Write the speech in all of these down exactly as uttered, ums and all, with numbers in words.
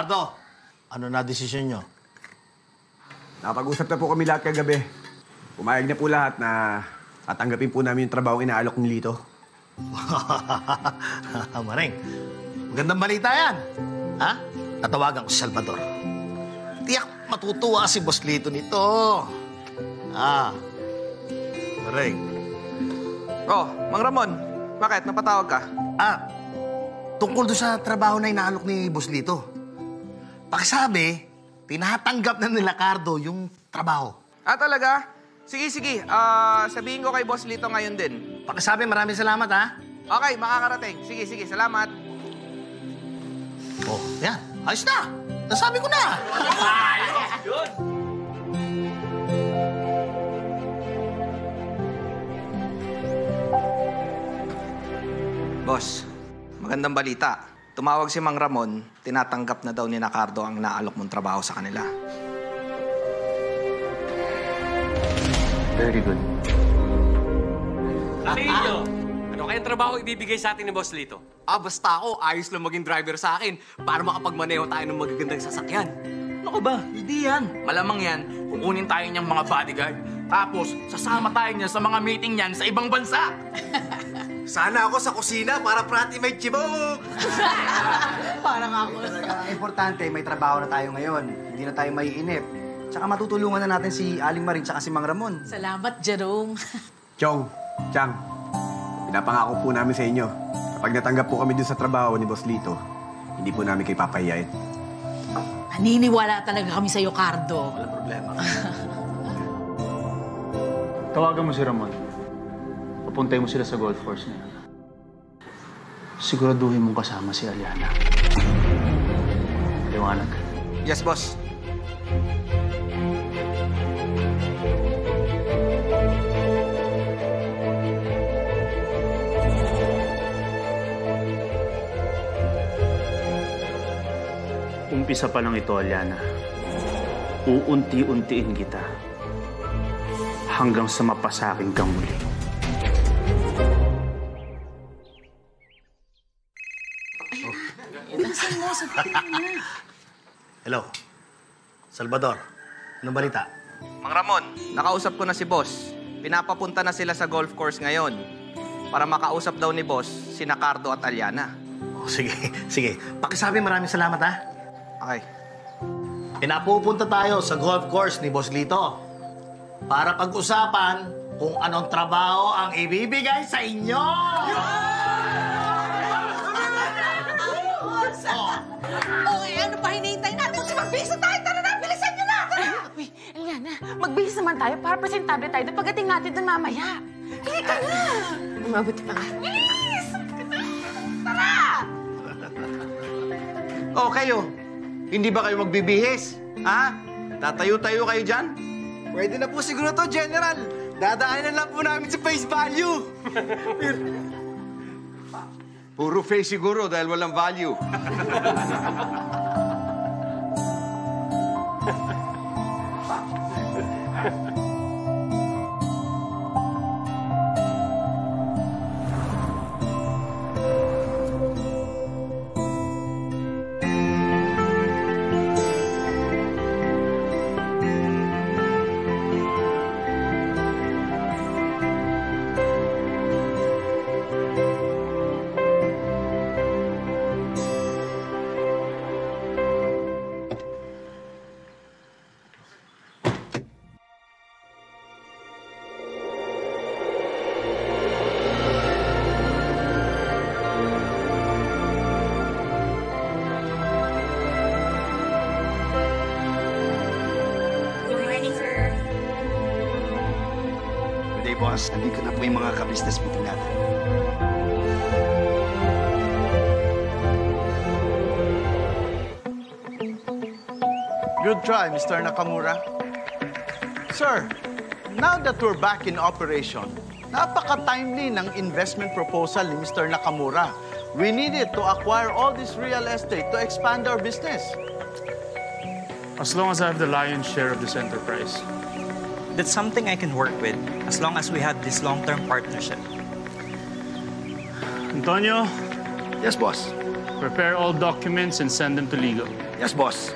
Ricardo, ano na desisyon nyo? Nakapag-usap na po kami lahat kagabi. Pumayag na po lahat na tatanggapin po namin yung trabaho inaalok ni Lito. Maring, magandang balita yan. Ha? Tatawagan ko si Salvador. Tiyak matutuwa si Boss Lito nito. Ah, Maring. Oh, Mang Ramon, bakit? Napatawag ka? Ah, tungkol doon sa trabaho na inaalok ni Boss Lito. Pakisabi, tinatanggap na ni Ricardo yung trabaho. Ah, talaga? Sige, sige. Ah, sabihin ko kay Boss Lito ngayon din. Pakisabi, maraming salamat, ha? Okay, makakarating. Sige, sige. Salamat. Oh, yan. Ayos na. Nasabi ko na. Yun! Boss, magandang balita. Tumawag si Mang Ramon, tinatanggap na daw ni Ricardo ang naalok mong trabaho sa kanila. Very good. Lito, ano kayang trabaho ibibigay sa atin ni Boss Lito? Ah, basta ako, ayos lang maging driver sa akin para makapagmaneho tayo ng magagandang sasakyan. Ano ka ba? Hindi yan. Malamang yan, kukunin tayo niyang mga bodyguard. Tapos, sasama tayo niya sa mga meeting niyan sa ibang bansa. Sana ako sa kusina para prati may chibog! Parang ako. Ang importante, may trabaho na tayo ngayon. Hindi na tayo maiinip. Tsaka matutulungan na natin si Aling Marin tsaka si Mang Ramon. Salamat, Jerome. Chong, Chang, pinapangako po namin sa inyo. Kapag natanggap po kami dun sa trabaho ni Boss Lito, hindi po namin kayo papahiyain. Naniniwala talaga kami sa'yo, Cardo. Walang problema. Tawagan mo si Ramon. Papuntay mo sila sa golf course na yan. Siguraduhin mong kasama si Aliana. Liwanag. Yes, boss. Umpisa pa lang ito, Aliana. Uunti-untiin kita. Hanggang sa mapasaking kang muli. Hello. Salvador, anong balita? Mang Ramon, nakausap ko na si Boss. Pinapapunta na sila sa golf course ngayon para makausap daw ni Boss si Ricardo at Aliana. Oh, sige, sige. Pakisabi, maraming salamat, ha? Okay. Pinapupunta tayo sa golf course ni Boss Lito para pag-usapan kung anong trabaho ang ibibigay sa inyo! Oh, eh, ano pa hinihintay natin? Kasi magbihis na tayo! Tara na! Bilisan nyo na! Tara! Uy, Eliana, magbihis naman tayo para presentable tayo doon pagdating natin doon mamaya. Halika na! Mabuti pa nga. Bilis! Tara! Oh, kayo. Hindi ba kayo magbibihis? Ha? Tatayo-tayo kayo dyan? Pwede na po siguro to, General. Dadaanan lang po namin sa face value. Puro face siguro dahil walang value. Boss, nandito na po yung mga ka-business meeting natin. Good try, Mister Nakamura. Sir, now that we're back in operation, napaka-timely ng investment proposal ni Mister Nakamura. We needed to acquire all this real estate to expand our business. As long as I have the lion's share of this enterprise. That's something I can work with as long as we have this long-term partnership. Antonio? Yes, boss. Prepare all documents and send them to legal. Yes, boss.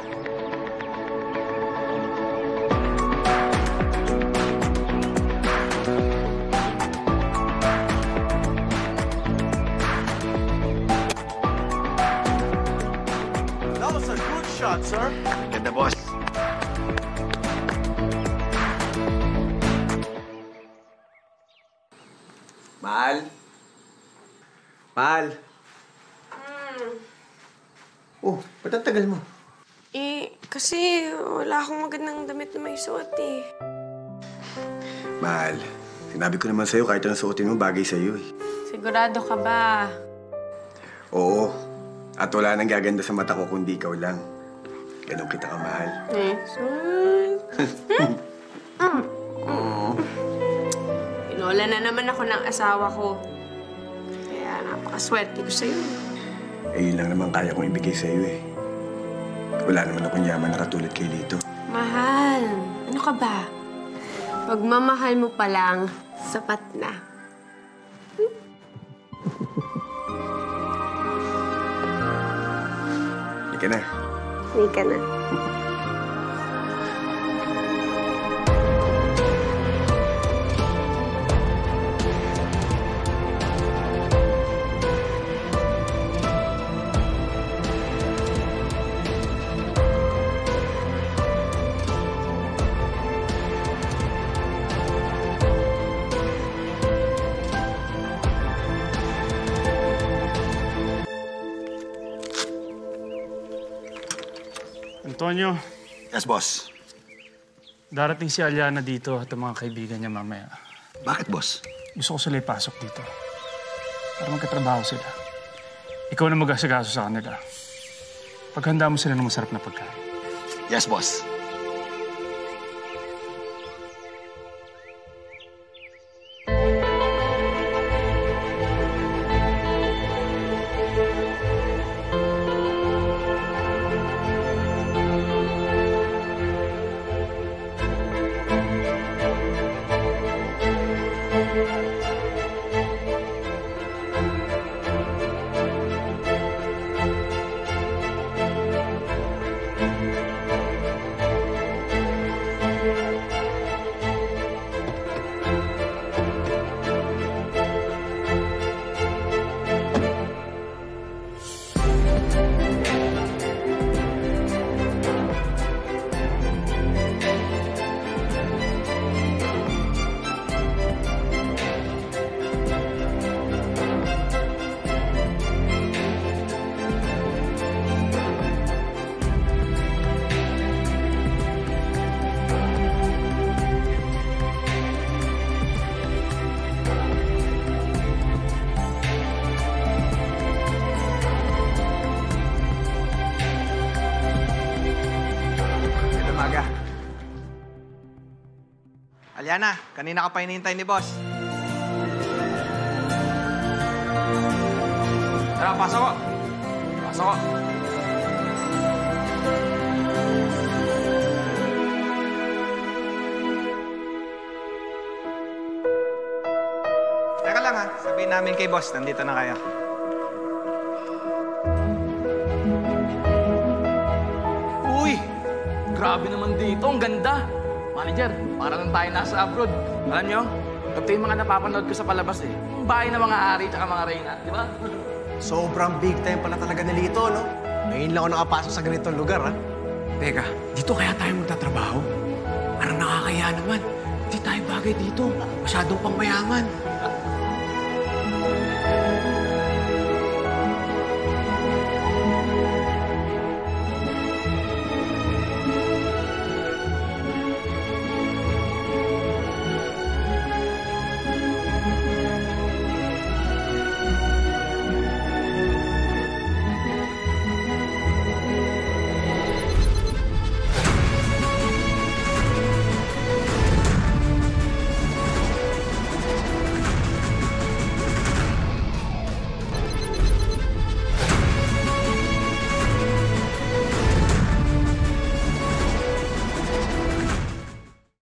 That was a good shot, sir. Ganda, boss. Mahal? Mahal? Hmm. Oh, ba't ang tagal mo? Eh, kasi wala akong magandang damit na may suot eh. Mahal, sinabi ko naman sa'yo kahit anong suotin mo, bagay sa'yo eh. Sigurado ka ba? Oo. At wala nang gaganda sa mata ko kundi ikaw lang. Ganun kita kamahal. Eh, sweet. mm. Oo. Pinola na naman ako ng asawa ko. Kaya napakaswerte ko sa'yo. Eh, yun lang naman kaya kong ibigay sa'yo eh. Wala naman akong yaman na katulad kay Lito. Mahal, ano ka ba? Pagmamahal mo pa lang, sapat na. Hmm? Hindi ka na. Hindi ka na. Antonio, Yes, boss. darating si Aliana dito at ang mga kaibigan niya mamaya. Bakit, boss? Gusto ko sila ipasok dito. Para magkatrabaho sila. Ikaw na mag-asagaso sa kanila. Paghanda mo sila ng masarap na pagkain. Yes, boss. Aliana, kanina ka pa hinihintay ni boss. Tara, pasok ko. Pasok ko. Teka lang ha, sabihin namin kay boss, nandito na kayo. Uy! Grabe naman dito. Ang ganda. Manager, parang lang tayo nasa abroad. Alam nyo, ito yung mga napapanood ko sa palabas eh. Yung bahay ng mga ari at mga reyna, di ba? Sobrang big time pala talaga ni Lito, no? Ngayon lang ako nakapasok sa ganitong lugar, ha? Teka, dito kaya tayo magtatrabaho? Parang nakakaya naman. Hindi tayo bagay dito. Masyadong pang mayaman.